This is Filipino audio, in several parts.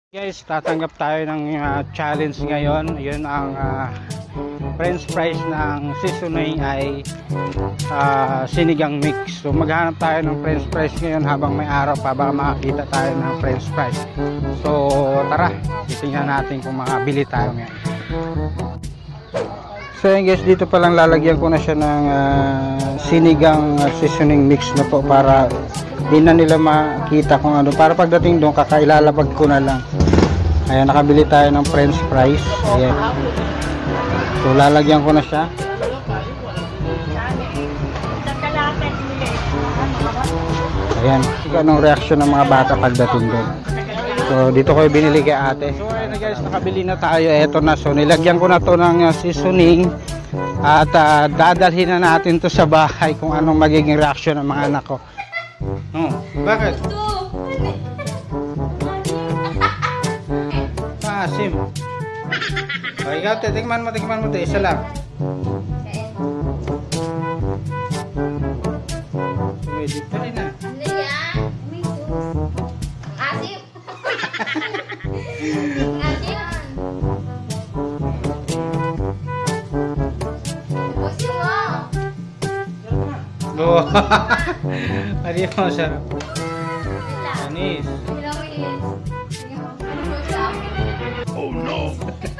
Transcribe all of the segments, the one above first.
Guys, tatanggap tayo ng challenge ngayon. Yun ang french fries ng seasoning ay sinigang mix. So maghanap tayo ng french fries ngayon habang may araw pa, baka makakita tayo ng french fries. So tara, titingnan natin kung makabili tayo ngayon. So yun guys, dito pa lang lalagyan ko na siya ng sinigang seasoning mix na po para di na nila makita kung ano, para pagdating doon kakailalapag ko na lang. Ayan, nakabili tayo ng french fries. Ayan, so lalagyan ko na siya. Ayan, anong reaction ng mga bata pagdating doon. So dito ko binili kay ate. So ayun na guys, nakabili na tayo. Eto na, so nilagyan ko na to ng seasoning at dadalhin na natin to sa bahay kung anong magiging reaction ng mga anak ko. Oh, bakit? Maasim. O, ikaw, tikman mo ito. Isa lang. Pwede pa rin na. Ano yan? Asim. Asim. Busin mo. Oo. Pwede mo, sarap. Anis. Oh no!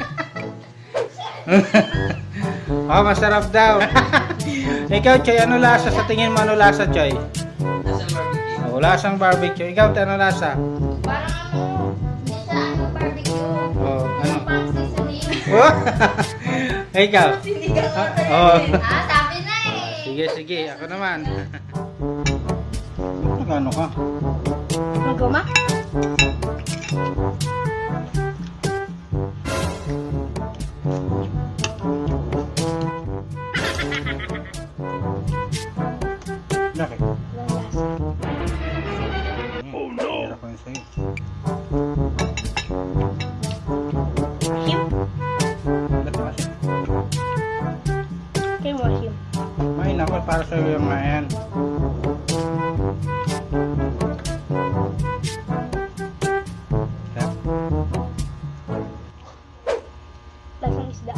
Oh, masarap daw. Ikaw, Choy, ano lasa? Sa tingin mo, ano lasa, Choy? Lasang barbecue. Oh, lasang barbecue. Ikaw, ano lasa? Parang ano, barbecue. Oh, ano? Parang seasoning. Oh. Ikaw? Sinigang ko na Oh. sabi na eh. Sige. Ako naman. Magkano ka? Maguma? Bakit? Oh no! Hirap ko yun sa'yo. Asim? Ba't masin? Kaya mo asim. May nako, para sa'yo yung mga yan. Lasang isda.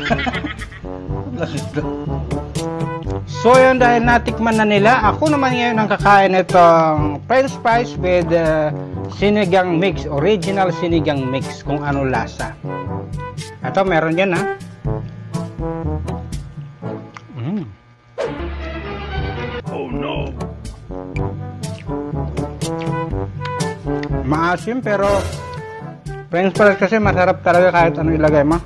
So yun, dahil natikman na nila, ako naman ngayon ang kakain itong french fries with sinigang mix, original sinigang mix, kung ano lasa. Ito, meron yan ha. Oh no! Maasim pero french fries kasi masarap talaga kahit ano ilagay mo.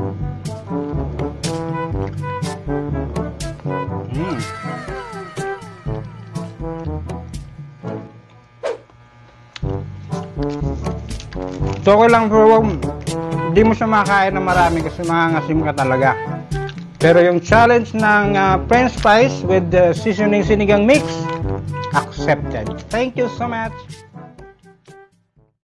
So okay lang, pero hindi mo siya makakain na marami kasi mangangasim ka talaga. Pero yung challenge ng french fries with seasoning sinigang mix, accepted. Thank you so much.